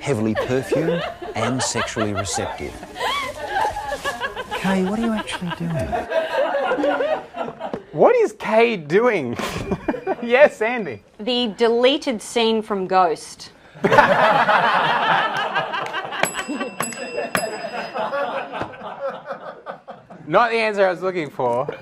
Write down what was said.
heavily perfumed and sexually receptive. Kay, what are you actually doing? What is Kay doing? Yes, Andy. The deleted scene from Ghost. Not the answer I was looking for.